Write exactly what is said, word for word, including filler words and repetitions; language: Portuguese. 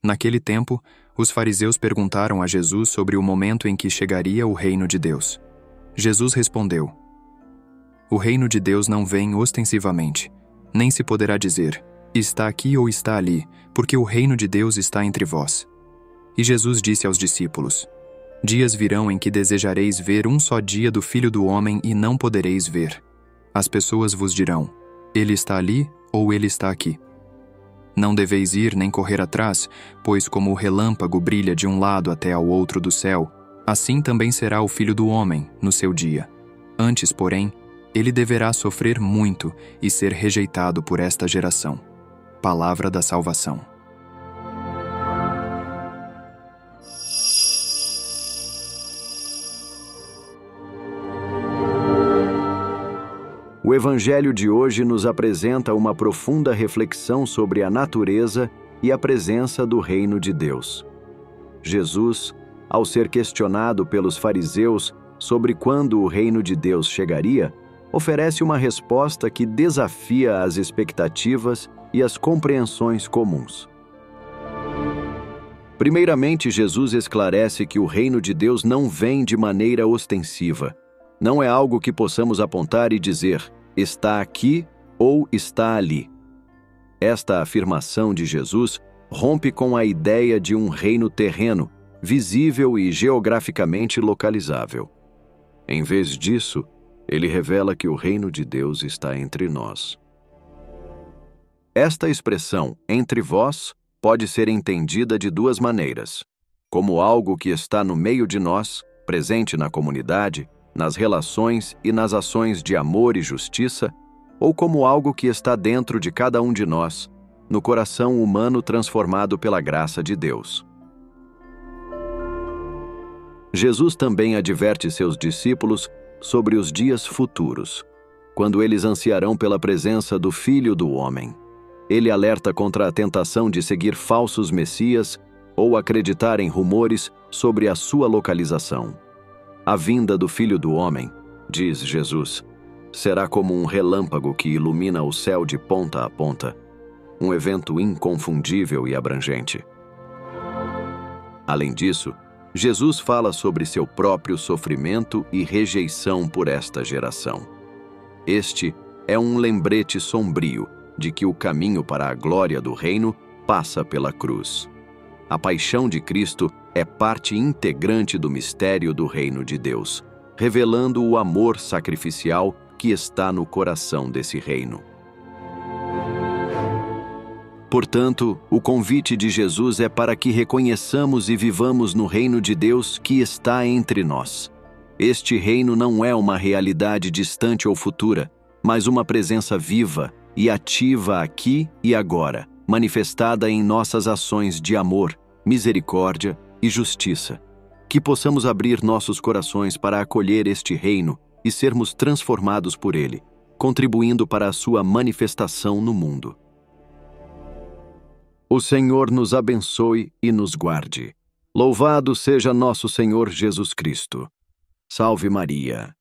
Naquele tempo, os fariseus perguntaram a Jesus sobre o momento em que chegaria o reino de Deus. Jesus respondeu: O reino de Deus não vem ostensivamente, nem se poderá dizer, está aqui ou está ali, porque o reino de Deus está entre vós. E Jesus disse aos discípulos: Dias virão em que desejareis ver um só dia do Filho do Homem e não podereis ver. As pessoas vos dirão: Ele está ali ou ele está aqui. Não deveis ir nem correr atrás, pois como o relâmpago brilha de um lado até ao outro do céu, assim também será o Filho do Homem no seu dia. Antes, porém, ele deverá sofrer muito e ser rejeitado por esta geração. Palavra da salvação. O Evangelho de hoje nos apresenta uma profunda reflexão sobre a natureza e a presença do reino de Deus. Jesus, ao ser questionado pelos fariseus sobre quando o reino de Deus chegaria, oferece uma resposta que desafia as expectativas e as compreensões comuns. Primeiramente, Jesus esclarece que o reino de Deus não vem de maneira ostensiva. Não é algo que possamos apontar e dizer, está aqui ou está ali. Esta afirmação de Jesus rompe com a ideia de um reino terreno, visível e geograficamente localizável. Em vez disso, ele revela que o reino de Deus está entre nós. Esta expressão, entre vós, pode ser entendida de duas maneiras: como algo que está no meio de nós, presente na comunidade, nas relações e nas ações de amor e justiça, ou como algo que está dentro de cada um de nós, no coração humano transformado pela graça de Deus. Jesus também adverte seus discípulos sobre os dias futuros, quando eles ansiarão pela presença do Filho do Homem. Ele alerta contra a tentação de seguir falsos messias ou acreditar em rumores sobre a sua localização. A vinda do Filho do Homem, diz Jesus, será como um relâmpago que ilumina o céu de ponta a ponta, um evento inconfundível e abrangente. Além disso, Jesus fala sobre seu próprio sofrimento e rejeição por esta geração. Este é um lembrete sombrio de que o caminho para a glória do reino passa pela cruz. A paixão de Cristo é parte integrante do mistério do reino de Deus, revelando o amor sacrificial que está no coração desse reino. Portanto, o convite de Jesus é para que reconheçamos e vivamos no reino de Deus que está entre nós. Este reino não é uma realidade distante ou futura, mas uma presença viva e ativa aqui e agora, manifestada em nossas ações de amor, misericórdia e justiça. Que possamos abrir nossos corações para acolher este reino e sermos transformados por ele, contribuindo para a sua manifestação no mundo. O Senhor nos abençoe e nos guarde. Louvado seja nosso Senhor Jesus Cristo. Salve Maria.